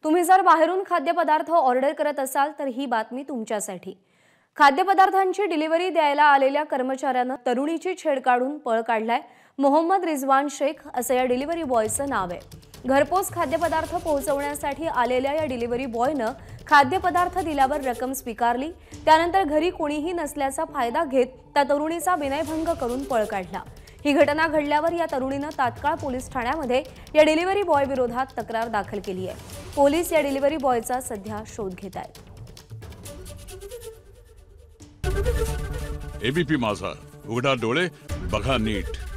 तुम्ही जर बाहेरून खाद्यपदार्थ ऑर्डर करत असाल तर ही बातमी तुमच्यासाठी। खाद्यपदार्थांची डिलिव्हरी द्यायला आलेल्या कर्मचाऱ्यानं तरुणीची छेड काढून पळ काढलाय। मोहम्मद रिजवान शेख असं या डिलिव्हरी बॉयचं नाव आहे। घरपोच खाद्यपदार्थ पोहोचवण्यासाठी आलेल्या या डिलिव्हरी बॉयनं खाद्यपदार्थ दिल्यावर रक्कम स्वीकारली। त्यानंतर घरी कोणीही नसल्याचा फायदा घेत त्या तरुणीचा विनयभंग करून पळ काढला। ही घटना घडल्यावर या तरुणीनं तात्काळ पोलीस ठाण्यामध्ये या डिलिव्हरी बॉय विरोधात तक्रार दाखल केली आहे। पोलीस या डिलिव्हरी बॉयचा सध्या शोध घेत आहेत। एबीपी माझा, उघडा डोळे बघा नीट।